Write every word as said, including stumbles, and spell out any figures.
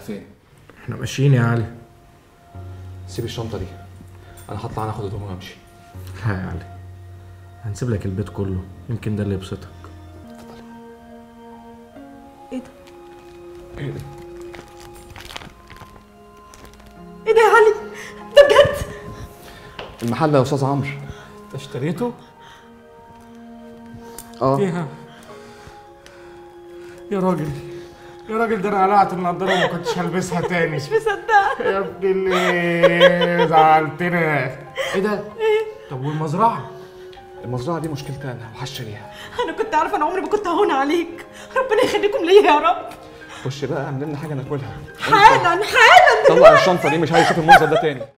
فين؟ احنا ماشيين يا علي. سيب الشنطه دي، انا هطلع انا اخد هدومي وامشي. لا يا علي، هنسيب لك البيت كله، يمكن ده اللي يبسطك. اتفضلي. ايه ده؟ ايه ده؟ ايه ده يا علي؟ ده بجد؟ المحل يا استاذ عمرو. انت اشتريته؟ اه فيها يا راجل، يا راجل ده انا قلعت النضاره وما كنتش هلبسها تاني. مش مصدقه يا ابن اللي زعلتنا. ايه ده؟ طب والمزرعه؟ المزرعه دي مشكلتي انا وهشتريها. انا كنت عارفه انا عمري ما كنت هون عليك. ربنا يخليكم ليا يا رب. خش بقى اعمل لنا حاجه ناكلها. حالا حالا طلع الشنطه دي، مش عايز اشوف المنظر ده تاني.